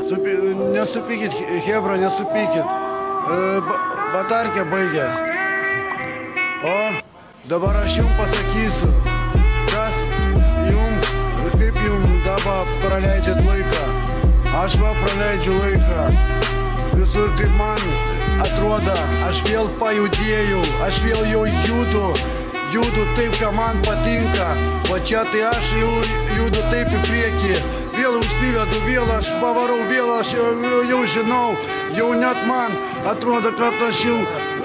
Nesupykit, Hebra, nesupykit. Batarkė baigęs. O dabar aš jums pasakysiu, kaip jums dabar praleidžiat laiką. Aš va praleidžiu laiką. Visur kaip man atrodo, aš vėl pajudėjau, aš vėl jau judu taip, ką man patinka. O čia tai aš jau judu taip į priekį. Vėl užsivedu, vėl aš pavarau, vėl aš jau žinau. Jau net man atrodo, kad aš jau...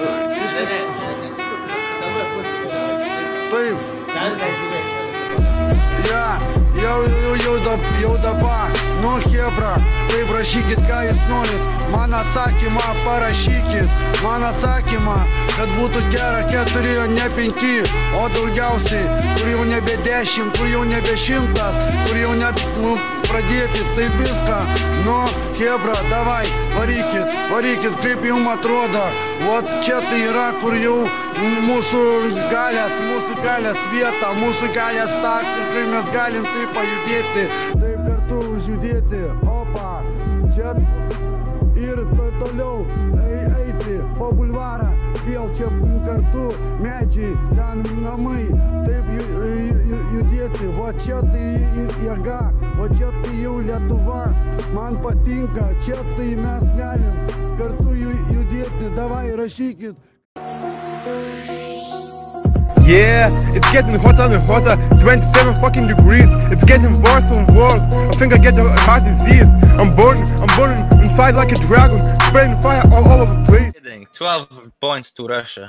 Taip. Jau dabar, nu Hebra, taip rašykit, ką jūs norit. Man atsakymą parašykit. Man atsakymą, kad būtų gera 4, ne 5, o daugiausiai, kur jau nebe 10, kur jau nebe 100, kur jau net pradėti, tai viską. Nu, Hebra, davai, varykit, kaip jums atrodo. O čia tai yra, kur jau mūsų galės vieta, mūsų galės taškas, kai mes galim taip pajudėti, taip kartu užjudėti. Opa, čia ir toliau eiti po bulvarą, vėl čia kartu medžiai, ten namai, taip judėti. O čia tai jėga, o čia tai jau Lietuva, man patinka, čia tai mes galim kartu judėti, davai rašykit. Yeah, it's getting hotter and hotter, 27 fucking degrees, it's getting worse and worse. I think I get a heart disease. I'm burning inside like a dragon, spreading fire all over the place. 12 points to Russia.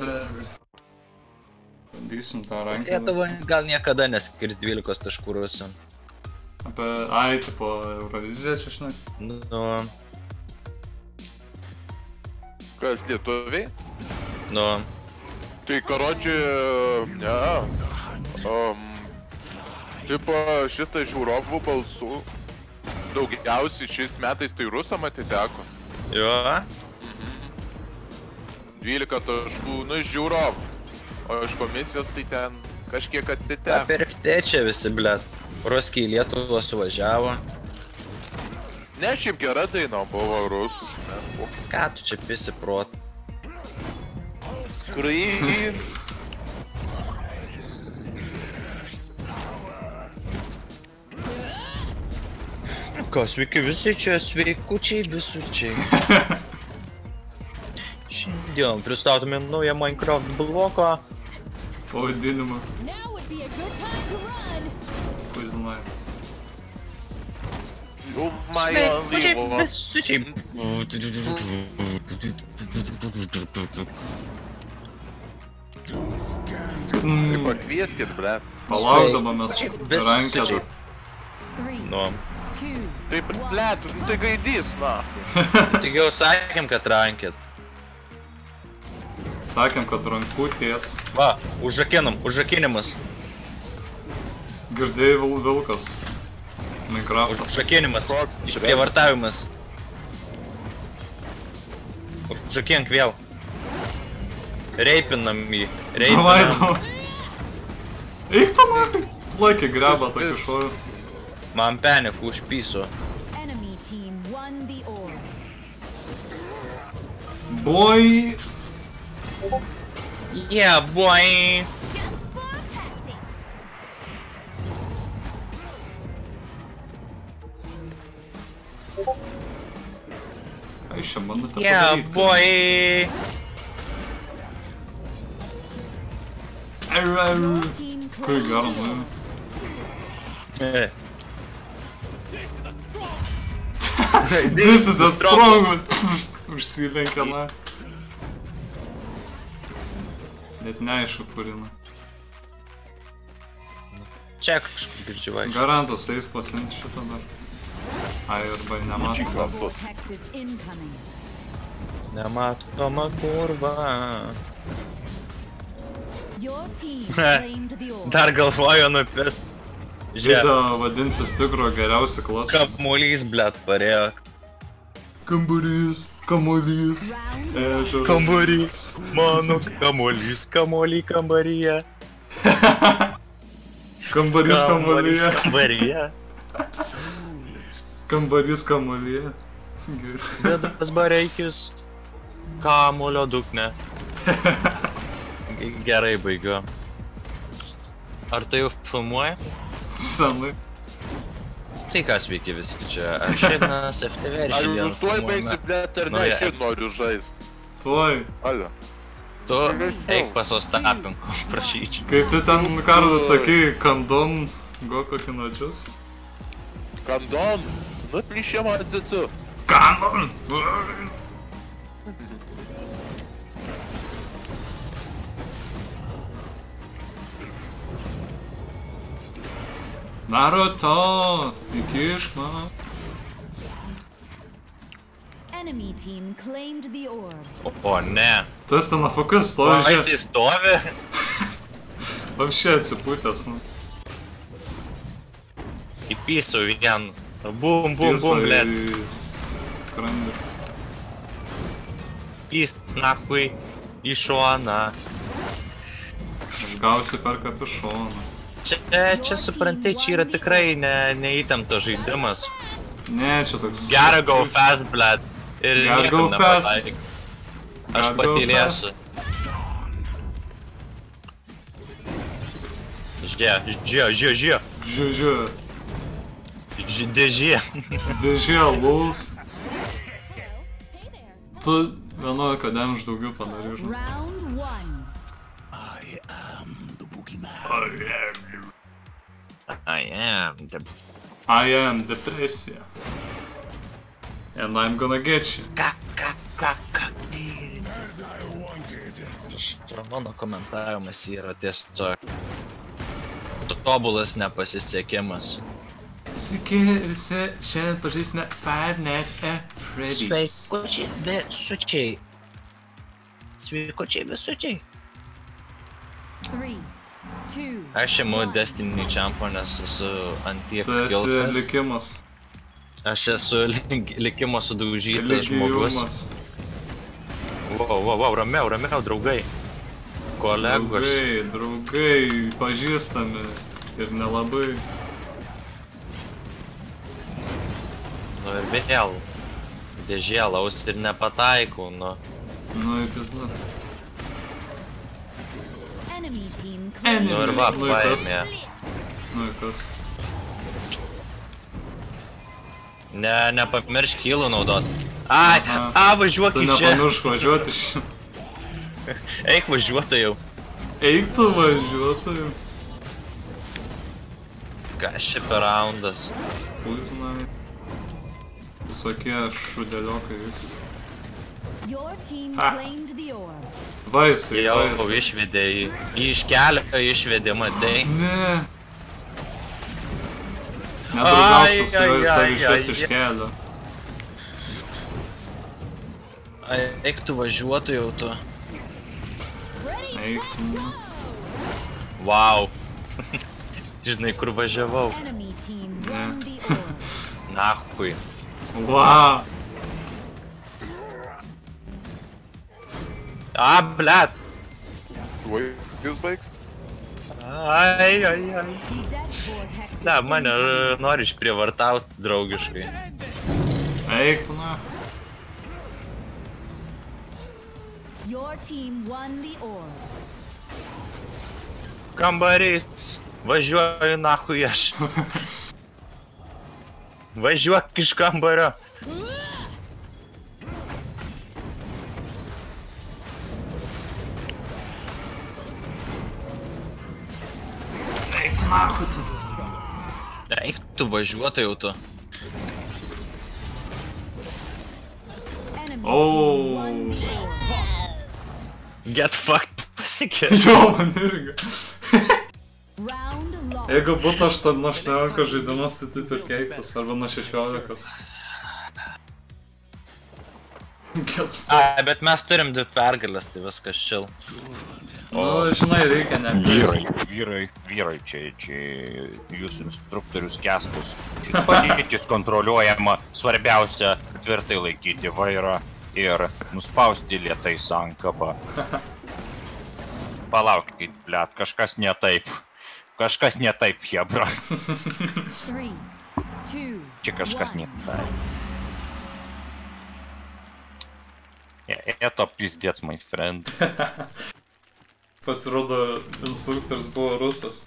Bandysim tą rankę. Lietuva gal niekada neskirs 12 taškų Rusam. Ai, tipo Euroviziją čia žinai? Nu... Kas, lietuviai? Nu... Tai karodži, tipo šitą žiūrovų balsų daugiausiai šiais metais tai Rusam atiteko. Jo? 12 taškų, nu iš žiūrovų, o iš komisijos tai ten kažkiek atiteko. Apirkti čia visi, blet. Ruskiai į Lietuvą suvažiavo. Ne, šiaip gera daina buvo rusų. Ką tu čia pisi prot? Skraigy. Ką, sveiki visi čia, sveikučiai visučiai. Šiandien pristatome naują Minecraft bloką. Pavadinimą. Poizinai. Sveikučiai visučiai. Tai pakvieskit, ble. Palaukdama mes rankelį. Nu. Taip, ble, tai gaidys, na. Tik jau sakėm, kad rankėt. Sakėm, kad rankutės. Va, užrakinimas. Girdėjai vilkas. Minecraft. Užrakinimas, išprievartavimas. Užrakink vėl. Reipinam jį. Reipinam. Eik tu nafai. Laikė greba tokį šoju. Man penikų užpysu. Boy. Yeah, boy. Ai, šią bandate padaryti. Yeah, boy. Kai gero, nu. This is a strong one. Užsilenkė, na. Net neaišku, kurina. Čia kažkur girdžiu vaikščiu. Garantas eis pasiimti šitą dar. Ai, arba nematoma. Nematoma kurva. Dar galvoju nupis. Video vadinsis tikro geriausi klačai. Kamuolys, blet, parėjo. Kambarys, kamuolys. Kambarį, mano kamuolys, kamuolį kambaryje. Kambarys kambaryje. Kambarys kambaryje. Kambarys kamuolyje. Vidas Bareikis. Kamulio dugne. Gerai baigiu. Ar tai jau filmuoja? Senai. Tai kas veikia visi čia? Aš Ignas FTV ir Ar šiandien jūs tuoj baigsit net ar ne, aš noriu žaist. Tuoj. Alio. Tu eik pas Ostapinku, prašyčiau. Kai tu ten kartą sakai kandom, go kokį nodžius. Kandom, nuplišė man cicu. Kandom! Naruto, įkišk man. Enemy team claimed the orb. O ne. Tas ten afukas stovi, O jis stovi? Apšė atsipūtęs, nu. Įpysiu vien. Bum, bum, bum, blėt. Krandį. Pys, nakui, į šoną. Aš gausi per kapišoną. Čia suprantai, čia yra tikrai neįtemptas žaidimas. Ne, čia toks... Gotta go fast, blėt. Ir Gotta go niekam fast. nepataik. Aš patylėsiu. Žiūrė. Žiūrė. Dėžė. Dėžė lūs. Tu 11 damage daugiau padarai, žinai. Round 1. I am the... depresija. And I'm gonna get you. Mano komentavimas yra tiesiog tobulas nepasisekimas. Sveiki visi, šiandien pažaisime Five Nights at Freddy's. Sveikučiai visučiai. 3, 2. Aš imu Destiny Champo, nes esu antiek Tu esi skillsas. likimas. Aš esu likimo sudaužytas žmogus. Ligijumas. Wow, ramiau, draugai. Kolegos. Draugai, pažįstami ir nelabai. Nu ir vėl. Dėžė laus ir nepataikau, nu. Nu, it is not. Enemy team Nu claimed ir va, Nu ir kas? paėmė. Nu, ir kas? Nepamiršk healų naudot. Ai, važiuok Tu į čia. nepamiršk važiuoti iš... Eik važiuotojau. Eik tu važiuotojų. Kas čia per raundas? Puizinai. Visokie šudeliokai vis. Your team Ah. claimed the orb. Vaisai, Jau vaisai. išvedė jį. Jį iš kelio išvedė, matai. Ne. Nedraugauk su juo, jis tave ai, išves ai, iš ai. kelio. Eik tu važiuotojau tu. Eik tu. Wow. Žinai, kur važiavau. Enemy team won the orb. Nachui. Wow. Blet. Tuoj jūs baigs? Ai. The death vortex Ne, is mane ending. nori išprievartaut draugiškai. Eik tu, na. Your team won the orb. Kambarys. Važiuoju nachui aš. Važiuok iš kambario. Eik nachui tu. Eik tu važiuotojau tu. Enemy Oh. team won the orb. Get fucked pasikė. Jo, man irgi. Round lost. Jeigu būtų 18 žaidimas, tai taip ir keiktas, arba nuo 16. Ai, bet mes turim 2 pergalės, tai viskas chill. Nu, žinai, reikia nekeisti. Vyrai, čia jūsų instruktorius Kęstas. Šitą padėtis kontroliuojama, svarbiausia tvirtai laikyti vairą ir nuspausti lėtai sankabą. Palaukit, blet, kažkas ne taip. Kažkas ne taip, hebra. 3, Čia kažkas ne tai. Это пиздец, my friend. Pasirodo, instruktorius buvo rusas.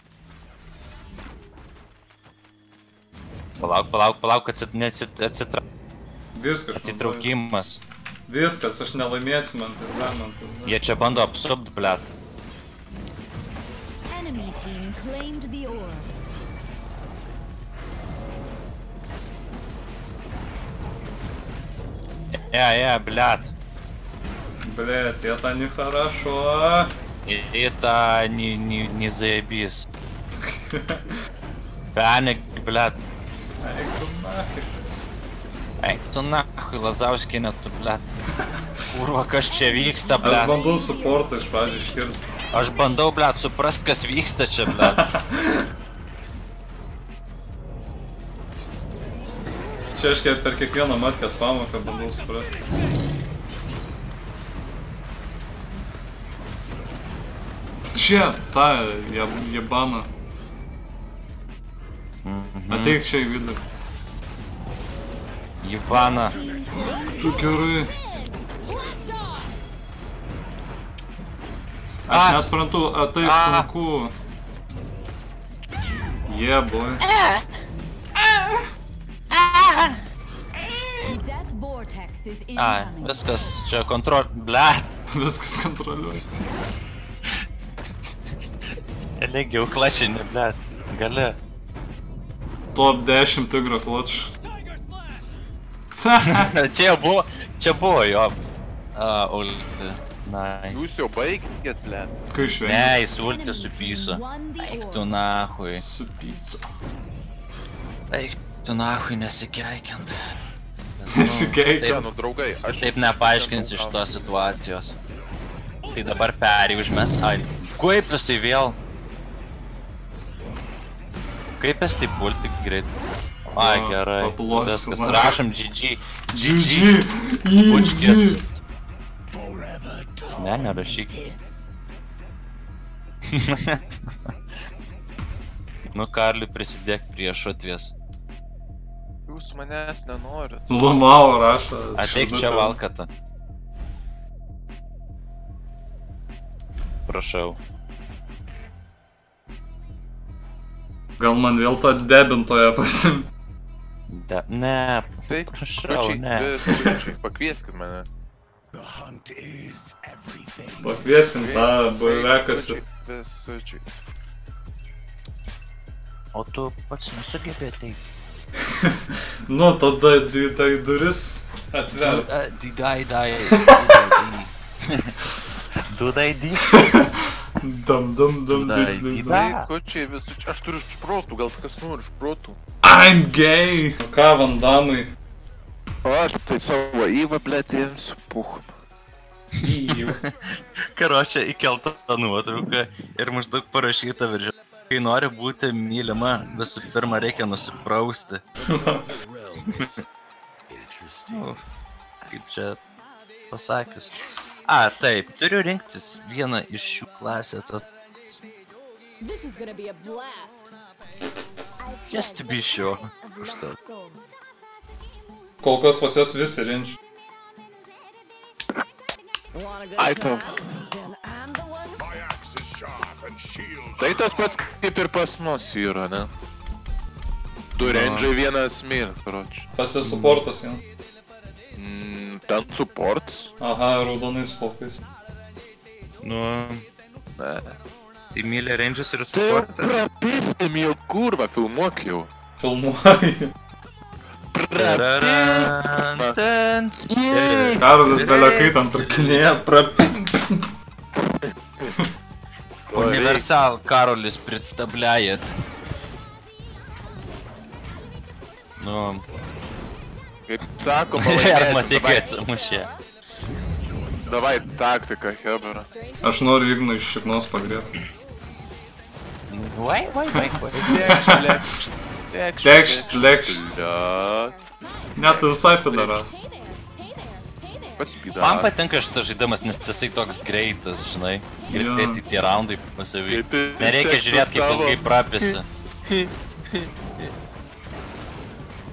Palauk, Viskas. atsitraukimas. Viskas, aš nelaimėsiu, man tai. Jie čia bando apsupt, blet. Enemy team claimed the orb. Блядь. Блядь, это нехорошо. Это не заебись. Паник, блядь. Eik tu nahui, Lazauskienė, tu, blėt. Kurva, kas čia vyksta, blėt. Aš bandau supportą iš pradžių iškirsti. Aš bandau, blėt, suprast, kas vyksta čia, blėt. Čia aš per kiekvieną matkas pamoką bandau suprasti. Čia, tą jebaną. Ateik čia į vidų. Jebana. Tu gerai. Aš nesprantu, taip sunku. Yeah, boy. Viskas čia Blet. Viskas kontroliuoja. Elegiau klašinė, blet. Gali. Top 10 tigro klač. Čia buvo jo ulti. Nice. Jūs jau baigėt, blėt. Kai švengia? Ne, jis ulti su pysu. Eik tu nahui. Su pysu. Eik tu nahui nesikeikiant. Nesikeikiant. Nu, draugai, aš... Taip nepaaiškinsi iš tos situacijos. Tai dabar perį užmes. Ai, kaip jisai vėl? Kaip jis taip ulti greit? Ai, gerai. Viskas, rašom GG. Pučkės. Ne, nerašyk. Nu, Karli, prisidėk prie šutvės. Jūs manęs nenorit. Lumau rašo. Ateik čia valkatą. Prašau. Gal man vėl tą debintoją pasim? Ne, prašau, ne. Pakvieskit mane. Pakviesim tą buvekasį. O tu pats nesugebė ateiti. Nu, tada tai duris atver. Didai. Dudai. Dam. Kočiai visų čia, aš turiu šprotų, gal kas nori šprotų. I'm gay! O ką, Vandamai? Aš tai savo įvą, blėt, imsiu puchą. Karočią įkeltą nuotrauką ir maždaug parašyta viržė. Kai nori būti mylima, visų pirma reikia nusiprausti. Kaip čia pasakius. Taip, turiu rinktis vieną iš šių klasės Just to be sure. Kol kas pas jas visi rinč. Ai tau. Tai tas pats kaip ir pas mus yra, ne? Du rangei, vienas mir, karoči. Pas jas supportas, jau. Ten supports. Aha, raudonais spalkais. Nu... Ne. Tai mylė ranges ir supportas. Tai jau prapiskim jau, kurva, filmuok jau. Filmuoji. Prapiskim. Karolis belekai ten tarkinėja, Универсал Каролис представляет. Ну... Kaip sako, malaikėsi, mušė. Davai taktika, hebra. Aš noriu Igną iš šiknos pagrėti. Vai. Tekšt. Net tu visai pidaras. Man patinka šitas žaidimas, nes jisai toks greitas, žinai. Greitai tie raundai pasavy. Nereikia žiūrėti, kaip ilgai prapėsi.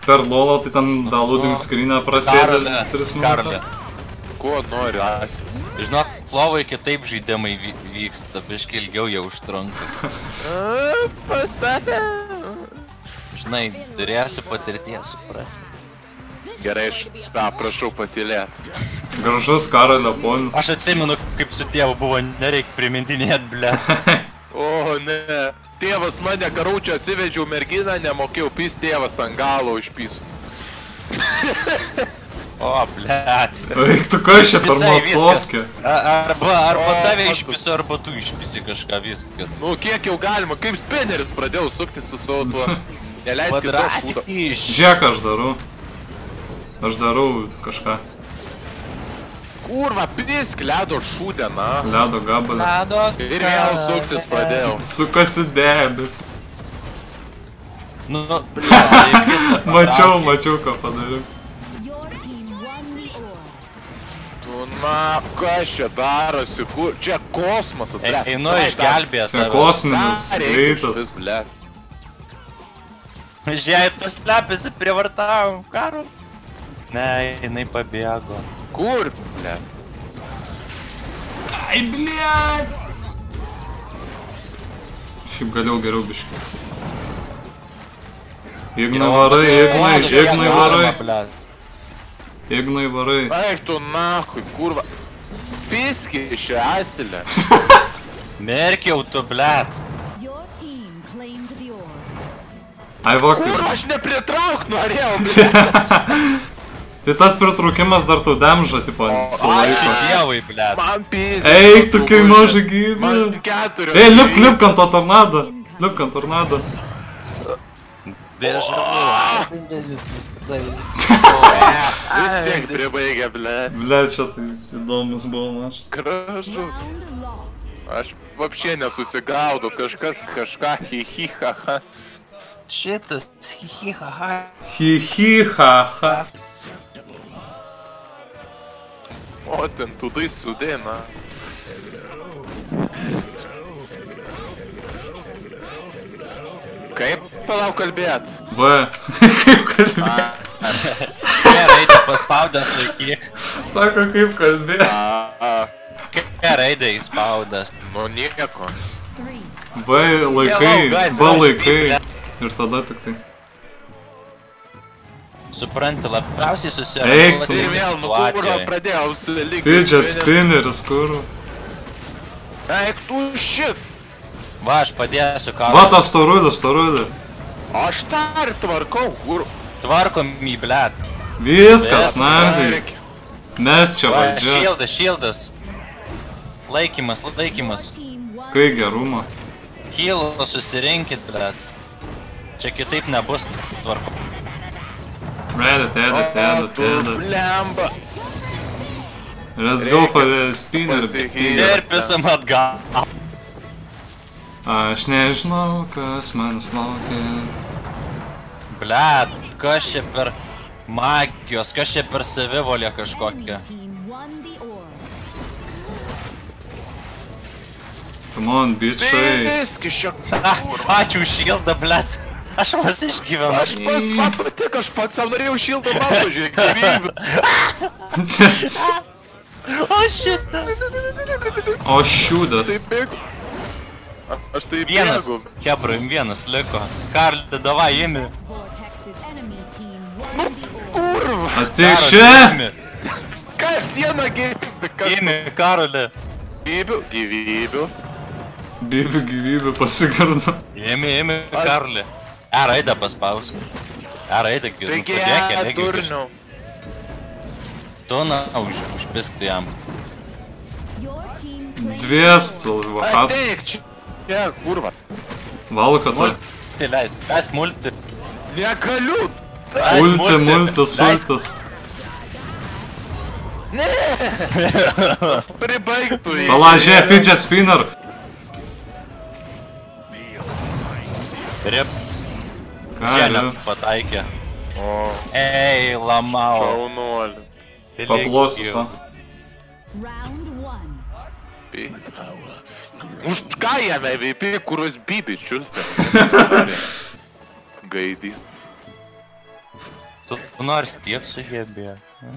per lolo, tai ten loading screen'ą prasėdė 3 minutės. Ko nori, Asi? Žinok, lovai kitaip žaidimai vyksta, biškai ilgiau jie užtrunka. Pastatė. Žinai, turėsi patirties, suprasi. Gerai, prašau patylėt. Gražus Karolio ponis. Aš atsimenu, kaip su tėvu buvo, nereik primintinėt, ble. O, ne. Tėvas mane karučio atsivedžiau merginą, nemokėjau pys, tėvas ant galo išpysų. O, blet. Eik, tu kas čia per maslovkę? Arba tave išpysiu, arba tu išpysi kažką, viskas. Nu, kiek jau galima, kaip spinneris pradėjau sukti su savo tuo. Neleiskit to šūdo. Žiūrėk, aš darau kažką. Kurva, pisk, ledo šūdę, na. Ledo gabalę. Ir vėl suktis pradėjau. Sukasi debis. Nu, blet, Mačiau, ką padariau. Tu, na, kas čia darosi, kur? Čia kosmosas, ble. einu išgelbėt Čia tave. kosminis greitas. Žiūrėk, tas slepiasi, prievartavom, Karol. Ne, jinai pabėgo. Kur, ble? Ai, blet. Šiaip galėjau geriau biškį. Ignai varai. Ignai varai. Eik tu nahui, kurva. Piski iš asilę. Merkiau tu, blet. Ai, vakar. Kurva, aš nepritrauk norėjau, ble. Tai tas pritraukimas dar tau demža, tipo, Ačiū sulaiko. dievui, blet. Man pizdi. Eik, tu kai maža gyvė. Man 4. Ei, lipk ant to tornado. Lipk ant tornado. Dėža. Vis tiek pribaigė, ble. Ble, čia tai įdomus buvo mašas. Gražu. Aš vapšė nesusigaudau, kažkas kažką hi haha. Šitas, hi haha. Hi haha. O, ten tudai sudėna. Kaip palauk kalbėt? Va, kaip kalbėt. Raidė paspaudęs laikyk. Sako, kaip kalbėt. Raidė įspaudęs. Nu nieko. Va laikai. Ir tada tik tai. Supranti, labiausiai Eik susirado tu. Ir vėl, nu kurva pradėjau sulikti. Fidget spinneris, kur. Eik tu shit. Va, aš padėsiu ką. Va, tas storudė. Aš tą ir tvarkau, kur. Tvarkom į, blet. Viskas, nandai. Mes čia Va, valdžia. šildas. Laikymas. Kai gerumą. Healo susirinkit, blet. Čia kitaip nebus tvarko. Tėda. Lemba. Let's go for the spinner. Ir pisam atgal. Aš nežinau, kas manęs laukia. Blet, kas čia per magijos, kas čia per savivolę kažkokią. Come on, bičiai. Viskis čia. Ačiū už šildą, blet. Aš vas išgyvenu. Aš pats, man patik, aš pats savo norėjau šiltą balą, žiūrėk, gyvybę. O šitą. O šiūdas. Taip bėgu. Aš taip Vienas, bėgu. Hebra, vienas liko. Karli, davai, imi. Kurva. Ateik čia. Kas siena gyvybė? Imi, Karoli. Gyvybių. Gyvybė pasigardo. Imi, Karoli. Raidę paspausk. Raidę, Taigi, padėkė, durnių. Tu, na, užpisktų jam. Dviestų, vahat. Ateik čia. Čia, kurva. Valko tai. Tai leis, kas multi. Negaliu. Multi, sultas. Ne. Pribaigtų jį. Palažė, fidget spinner. Rip, Ką, čia ne? nepataikė. O, Ei, lamau. šaunuolį. Paplosis, a? Už ką jame VP, kuros bibičius? Gaidys. Tu nors tiek sugebėjo.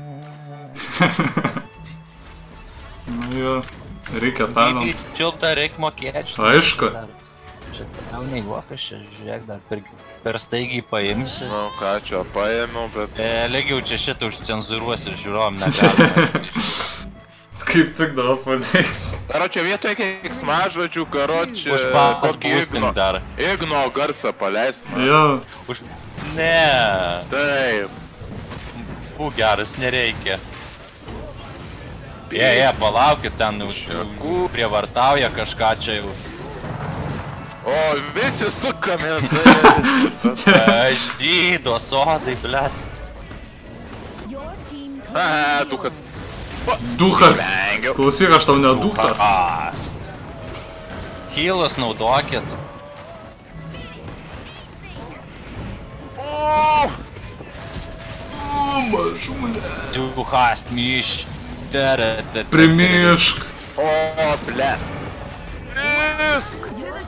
Nu jo, reikia talent. Čiultą reikia mokėti. Aišku. Čia tau nejuokas, čia žiūrėk, dar per staigiai paimsi. Nu ką čia paėmiau, bet... Lygiau čia šitą užcenzuruos ir žiūrovom negalima. Kaip tik dabar padėks. Karočią vietoje keiksmažodžių, karočią... Užpas boosting dar. Igno garsą paleist. Jo. Ne. Taip. Būk geras, nereikia. Jie, palaukit, ten prievartauja kažką čia jau. O, visi sukamės. Žydo, sodai, blet. Duchas. Duchas. Klausyk, aš tau ne duchas. Healus naudokit. Mažūnė. Duchas, myš. Primišk. O, blet. Visk.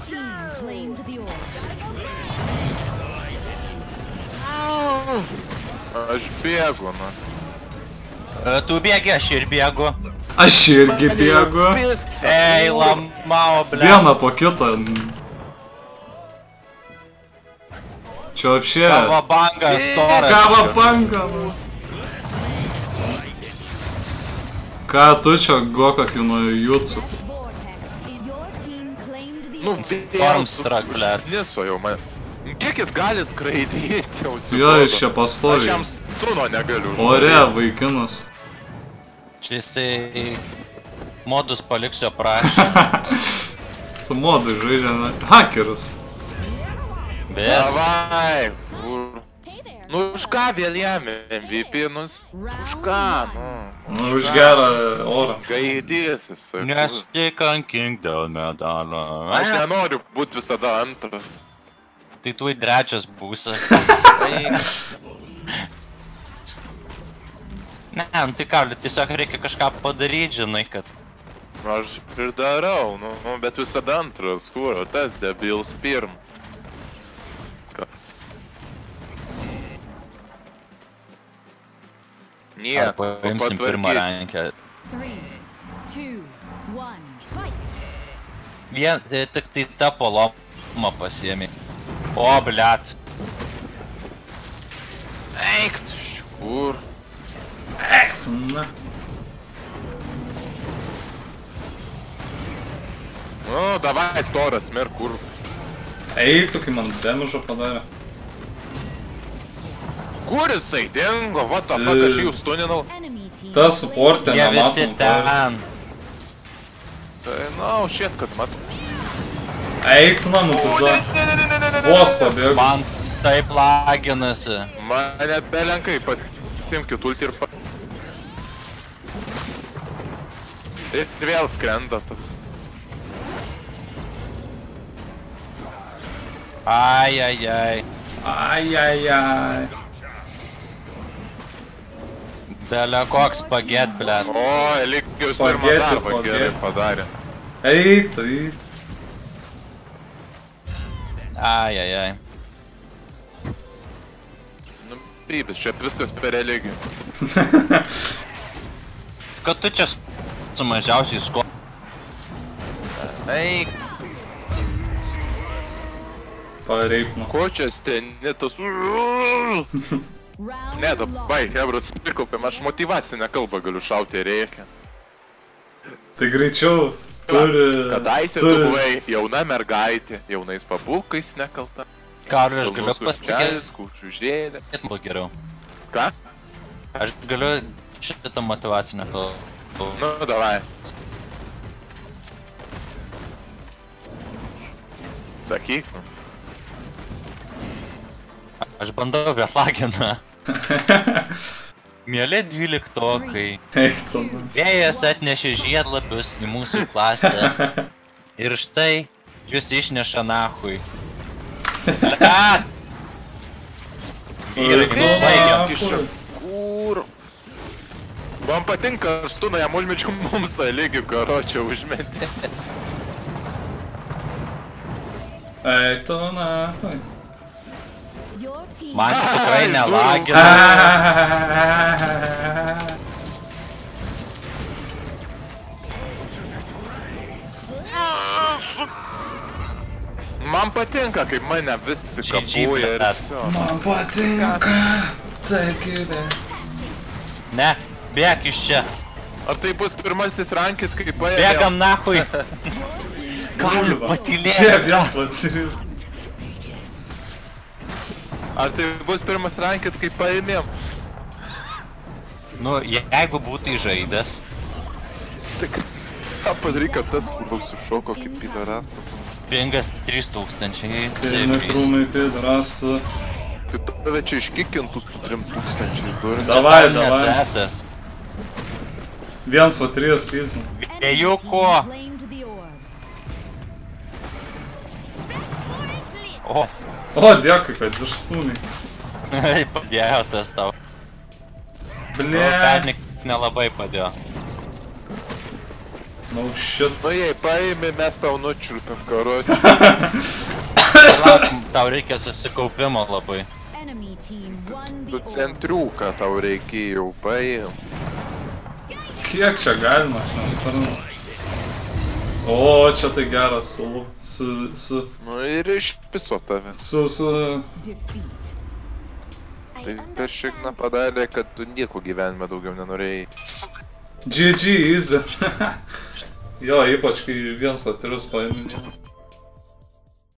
Aš bėgu, na. Tu bėgi, aš ir bėgu. Aš irgi bėgu. Ei, lamao, blet. Vieną po kitą. Čia apšė. Kavabanga, storas. Kavabanga. Ką tu čia gokakino jutsu? Nu, Stormstruck, blet. Niso jau man. Kiek jis gali skraidyti jau atsibodo. Jo, iš čia pastovi. Aš jam struno negaliu. Ore, vaikinas. Čia jisai modus paliksiu aprašymą. Su modai žaidžia, hakeris. Bes. Davai. Nu už ką vėl jam MVP, už ką, nu. Nu, už gerą orą. Gaidysis. Nesikankink dėl medalio. Aš nenoriu būti visada antras. Tai tu į trečias būsi. Ne, nu tai ką, tiesiog reikia kažką padaryti, žinai, kad... Aš ir darau, nu, bet visada antras, kur, tas debils pirm. Ar paimsim pirmą rankę. Vien, tik tai tą polomą pasiėmė. O, blet. Eik, kur? Eik, na. Nu, davai, storas, mir, kur? Eik, tu kai man damage'o padarė. Kur jisai dingo? What the fuck, aš jį stuninau? Ta supportė Jie nematom. visi ten. Tai, na, shit, kad matau. Eik, tu nanu, pizda. Vos pabėgo. Man taip laginasi. Mane belenkai, pasimkit ulti ir Ir vėl skrenda tas. Ai. Ai. Belė koks spaget, blet. O, Eligijus pirmą darbą gerai padarė. Eik, tai. Ai. Nu, prybis, čia viskas per Eligijų. Kad tu čia su mažiausiai sko... Eik. Pareipnu. Ko čia stenitas? Ne, dabai, hebras, prikaupėm, aš motyvacinę kalbą galiu šauti reikia. Tai greičiau, turi... Kadaise tu buvai jauna mergaitė, jaunais pabūkais nekalta. Karui, aš galiu pasakyti... Kučiužėlė. Buvo geriau. Ką? Aš galiu šitą motyvacinę kalbą. Nu, davai. Sakyk. Aš bandau, bet lagina. Mėly 12-okai. Vėjas atnešė žiedlapius į mūsų klasę. Ir štai jūs išneša nahui. Blet! Vyrai, baigiam. Kur? Man patinka, aš stūną jam užmečiau mums Eligijų karočią užmetė. Eik tu nahui. Your team Man tikrai nelagina. Man patinka, kaip mane visi GG, kapuoja ir bet- visio. Man patinka. Taip gyvė. Ne, bėk iš čia. Ar tai bus pirmasis rankit, kai paėmėm? Bėgam nahui. Galiu Čia patylėti. vienas va 3. Ar tai bus pirmas rankit, kai paėmėm? Nu, jeigu būtų žaidęs. Tik ką padaryk, kad tas kur sušoko kaip pidarastas. Pingas 3000. Pirmi krūmai pidarastų. Tai tave čia iškikintų su 3000 turi. Davai, davai. Neatsesęs. 1 va 3 season. Vėjuko. claimed the orb. O, O, dėkui, kad išstūmai. padėjo tas tau. Ble. Pernik nelabai padėjo. No shit. Nu jei paėmė, mes tau nučiulpėm karuotį. Lauk, tau reikia susikaupimo labai. Enemy team won Tu the orb. centriuką tau reikėjo paėm. Kiek čia galima, aš nesparnu. O, čia tai geras su Nu ir išpiso tave. Defeat. Tai per šikną padarė, kad tu nieko gyvenime daugiau nenorėjai. GG easy. Jo, ypač kai 1 va 3 paėmė.